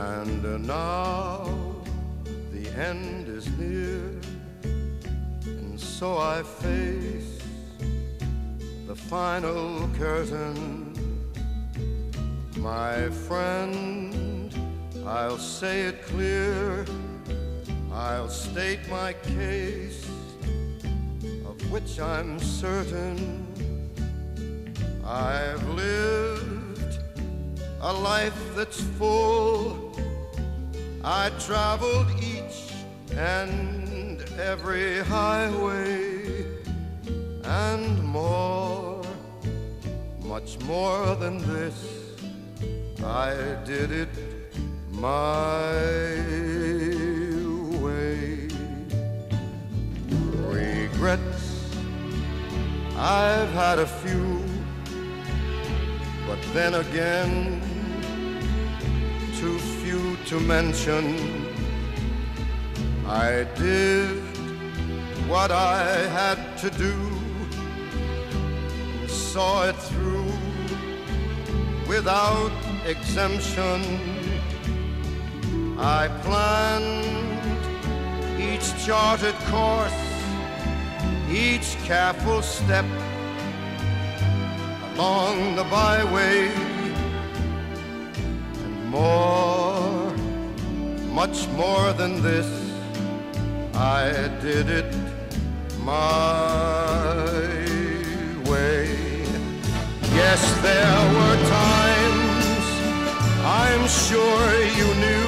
And now the end is near, and so I face the final curtain. My friend, I'll say it clear, I'll state my case, of which I'm certain. I've lived a life that's full. I traveled each and every highway, and more, much more than this, I did it my way. Regrets, I've had a few, but then again, too few to mention. I did what I had to do, and saw it through without exemption. I planned each charted course, each careful step along the byway, and more, much more than this, I did it my way. Yes, there were times, I'm sure you knew,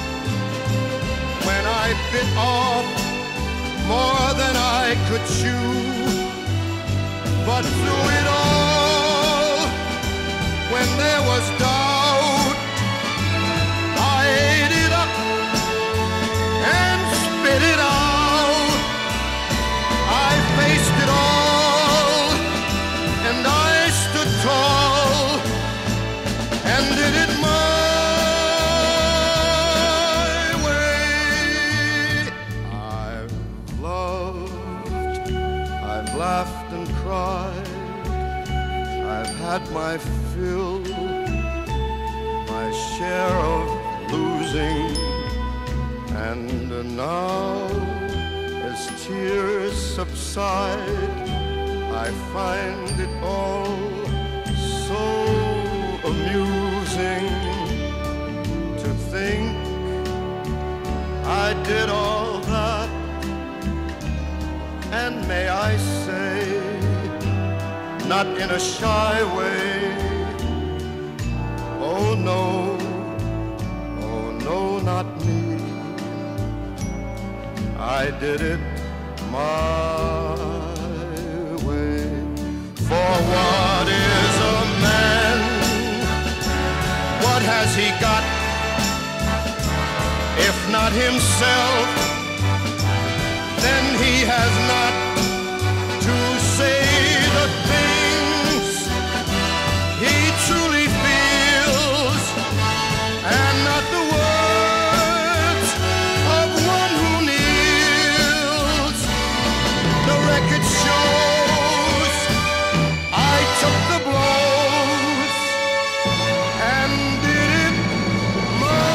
when I bit off more than I could chew. But through it all, when there was doubt, I ate it up and spit it out. I faced it all, and I stood tall, and did it my way. I've loved, I've laughed and cried, I've had my fill, my share of losing, and now, as tears subside, I find it all so amusing to think I did all that, and may I say, not in a shy way, oh no, not me. I did it my way. For what is a man? What has he got, if not himself? Then he has not to say the things he truly feels, and not the words of one who kneels. The record shows I took the blows and did it my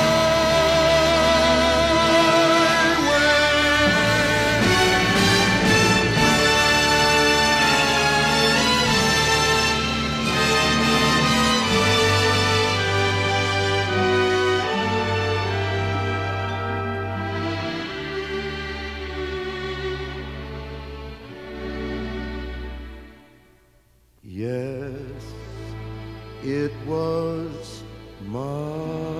Yes, it was my